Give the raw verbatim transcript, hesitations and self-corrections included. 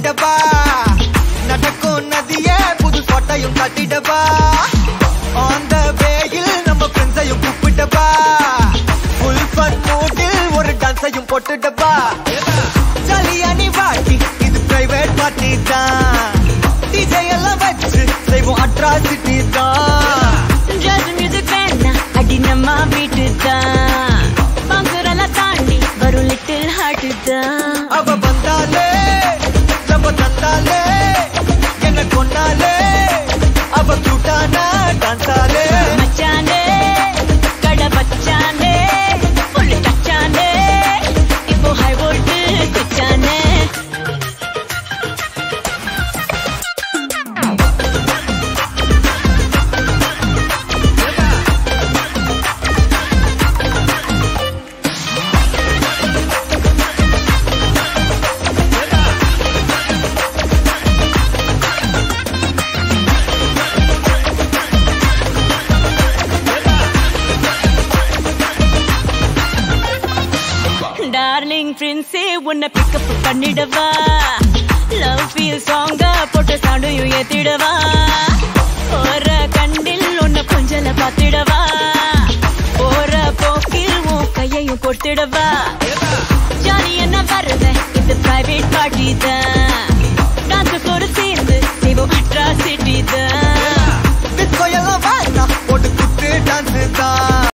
காட்டிடவா நடக்கும் நதியே புது கோட்டையும் காட்டிடவா ஆன் த வேயில் நம்ம ஃப்ரெண்ட்ஸையும் கூப்பிட்டவா ஃபுல் ஃபன் மூடில் ஒரு டான்ஸையும் போட்டுடவா ஜாலியா நீ வாட்டி இது பிரைவேட் பார்ட்டி தான் டிஜே எல்லாம் வச்சு செய்வோம் அட்ராசிட்டி தான் ஜாஸ் மியூசிக் வேணா அடி நம்ம வீட்டு தான் பங்குரெல்லாம் தாண்டி வரும் லிட்டில் ஹார்ட் தான் அவ வந்தாலே நம்ம தந்தாலே என்ன கொண்டாலே அவ கூட்டானா டான்ஸாலே மச்சானே கட பச்சானே புள்ளி டச்சானே இப்போ ஹை வோல்ட் குச்சானே டார்லிங் பிரின்ஸே உன்னை பிக்கப் பண்ணிடவா லவ் ஃபீல் சாங்கா போட்டு சாண்டையும் ஏத்திடவா ஒரு கண்டில் உன்னை கொஞ்சல பாத்திடவா போற போக்கில் உன் கையையும் கொடுத்திடவா ஜாலி என்ன வருவேன் இந்த பிரைவேட் பார்ட்டி தான் டான்ஸுக்கு ஒரு சேர்ந்து செய்வோம் அட்ராசிட்டி தான் டிஸ்கோ எல்லாம் வேணா போட்டு குத்து டான்ஸ் தான்